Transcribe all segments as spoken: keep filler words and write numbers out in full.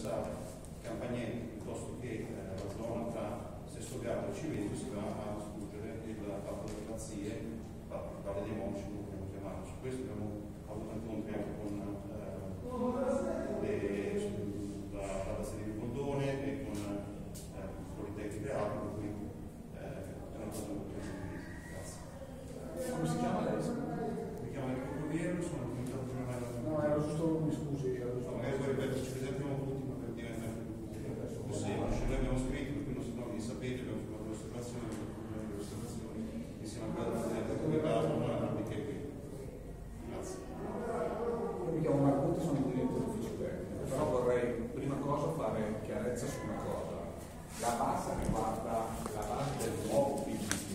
interessava Campagnette piuttosto che eh, la zona tra Sesto Garda e Civeto, si va a discutere il fatto delle pazzie, parla dei monaci, come abbiamo chiamato. Su questo abbiamo avuto incontri anche con eh, le, la Abbazia di Ricondone e con eh, il Politecnico e altro, per cui eh, è una cosa molto importante. Grazie. Come si chiama lei? Mi chiamo Enrico Corriero, sono il comitato giornale. No, era giusto, mi scusi. Era giusto. No, magari poi ripeto, ci presentiamo tutti, ma per diventare più semplice. Noi abbiamo scritto, per cui non so, vi sapete, abbiamo fatto l'osservazione, le osservazioni insieme a quella del Presidente del Comitato, non anche qui. Grazie. Io mi chiamo Marcucci, sono il direttore dell'ufficio tecnico, però vorrei prima cosa fare chiarezza su una cosa. La base riguarda la base del nuovo P G T,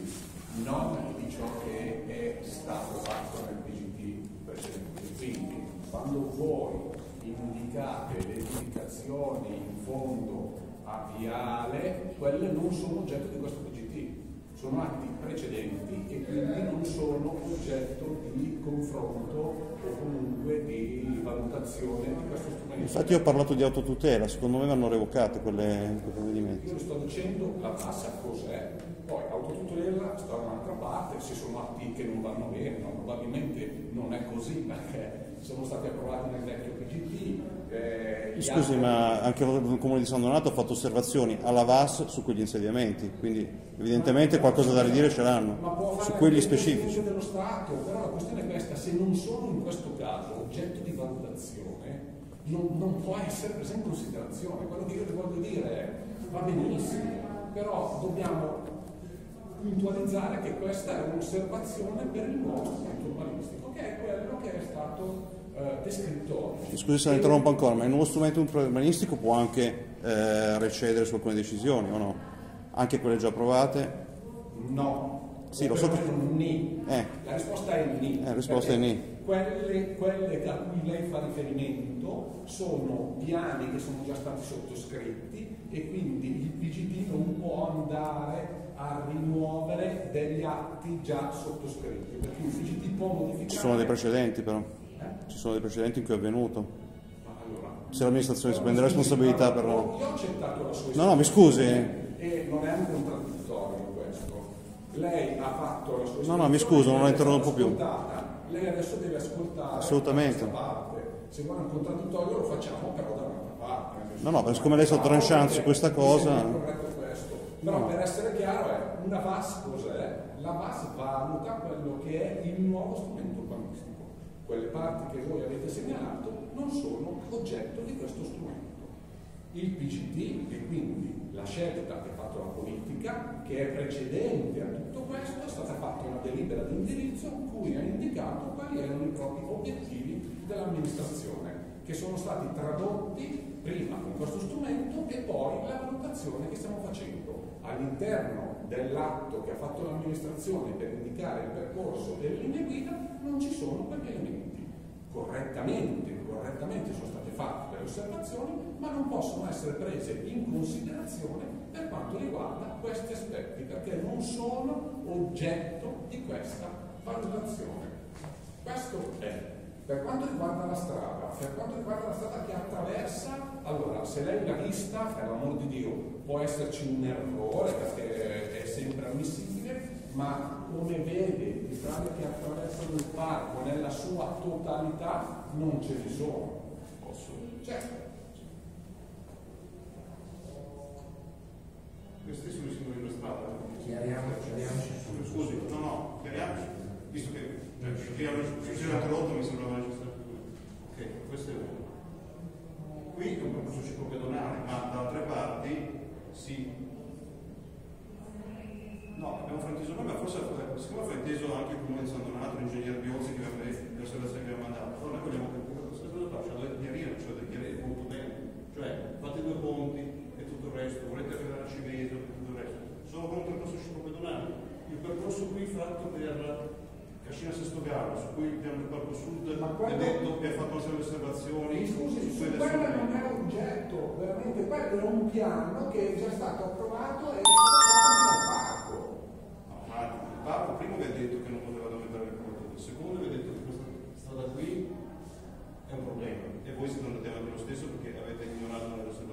non di ciò che è stato fatto nel P G T precedente. Quindi, quando voi indicate le indicazioni in fondo a viale, quelle non sono oggetto di questo P G T, sono atti precedenti e quindi non sono oggetto di confronto o comunque di valutazione di questo strumento. Infatti io ho parlato di autotutela, secondo me vanno revocate quelle, quei provvedimenti. Io sto dicendo la tassa cos'è, poi autotutela sta da un'altra parte, se sono atti che non vanno bene, no? Probabilmente non è così perché sono stati approvati nel vecchio P G T. Eh, Scusi, altri... ma anche il Comune di San Donato ha fatto osservazioni alla V A S su quegli insediamenti, quindi evidentemente qualcosa da ridire ce l'hanno, su quelli specifici. Dello Stato, però la questione è questa: se non sono in questo caso oggetto di valutazione, non, non può essere presa in considerazione. Quello che io le voglio dire è va benissimo, però dobbiamo puntualizzare che questa è un'osservazione per il nuovo strumento urbanistico, che è quello che è stato eh, descritto oggi. Scusi se la interrompo ancora, ma il nuovo strumento urbanistico può anche eh, recedere su alcune decisioni o no? Anche quelle già approvate? No. Sì, lo so che... Ni. Eh. La risposta è ni. Eh, la risposta è ni. Quelle, quelle a cui lei fa riferimento sono piani che sono già stati sottoscritti e quindi il P G T non può andare a rimuovere degli atti già sottoscritti, perché il P G T può modificare... Ci sono dei precedenti però, eh? ci sono dei precedenti in cui è avvenuto. Ma allora, se l'amministrazione si prende responsabilità per... Io ho accettato la sua No, no, mi scusi. E non è un contraddittorio questo. Lei ha fatto la sua... No, no, mi scuso, non la interrompo più. Lei adesso deve ascoltare assolutamente questa parte. Se vuole un contraddittorio lo facciamo però da un'altra parte. No, no, siccome lei sta tranchando su questa cosa... Però no. Per essere chiaro è, una V A S cos'è? La V A S valuta quello che è il nuovo strumento urbanistico. Quelle parti che voi avete segnalato non sono oggetto di questo strumento. Il P G T e quindi la scelta che ha fatto la politica, che è precedente a tutto questo, è stata fatta una delibera di indirizzo in cui ha indicato quali erano i propri obiettivi dell'amministrazione, che sono stati tradotti prima con questo strumento e poi la valutazione che stiamo facendo. All'interno dell'atto che ha fatto l'amministrazione per indicare il percorso e le linee guida non ci sono quegli elementi. Correttamente, correttamente sono state fatte delle osservazioni, ma non possono essere prese in considerazione per quanto riguarda questi aspetti, perché non sono oggetto di questa valutazione. Questo è. Per quanto riguarda la strada, per quanto riguarda la strada che attraversa, allora, se lei l'ha vista, per l'amor di Dio, può esserci un errore perché è sempre ammissibile, ma come vede, le strade che attraversano il parco nella sua totalità non ce ne sono. Posso? Certo. Questi sono i simboli della strada. Chiariamo, chiariamoci. Scusi, no, no, chiariamoci, visto che ci siamo interrotto, mi sembrava necessario. Ok, questo è uno. Qui è un percorso ciclopedonale, ma da altre parti si... No, abbiamo frainteso noi, ma forse siccome ha frainteso anche il Comune di San Donato, l'ingegner Biozzi che aveva le osservazioni che aveva mandato, allora noi vogliamo capire questa cosa qua, cioè da chiarire, cioè da chiarire molto bene. Cioè, fate due ponti e tutto il resto, volete arrivare a Civeso e tutto il resto. Sono con un percorso ciclopedonale. Il percorso qui fatto per Cascina Sesto Gallo, su cui il piano del Parco Sud è detto che ha fatto una serie di osservazioni. Scusi, su quello non è oggetto, veramente, quello è un piano che è già stato approvato e è stato fatto dal parco. No, ma il parco primo vi ha detto che non poteva aumentare il corto, il secondo vi ha detto che questa strada qui è un problema e voi siete andati avanti lo stesso perché avete ignorato le osservazioni.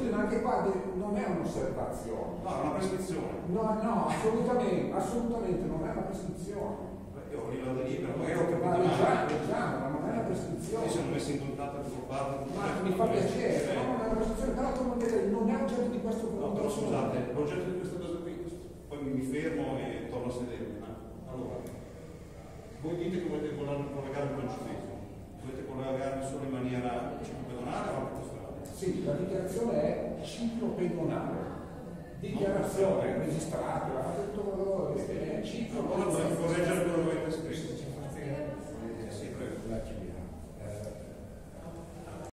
scusi, ma anche qua de- non è un'osservazione. No, è una prescrizione. No, no, assolutamente, assolutamente non è una prescrizione. Io arrivo da lì, però Ma ero capito ma male. leggiamo, leggiamo, ma non è una prescrizione. Mi sono messo in contatto con parte. Ma mi fa piacere, no, non è una prescrizione, però tu non vedi, non è oggetto di questo No, punto. però scusate, l'oggetto di questa cosa qui, poi mi fermo e torno a sedermi. Allora, voi dite che volete collegare il concettismo, volete collegarmi solo in maniera ciclopedonale o anche stradale? Sì, la dichiarazione è ciclopedonale. Dichiarazione registrata, la fate tutto quello che volete, è Allora vorrei ciclopedonale. correggere quello che avete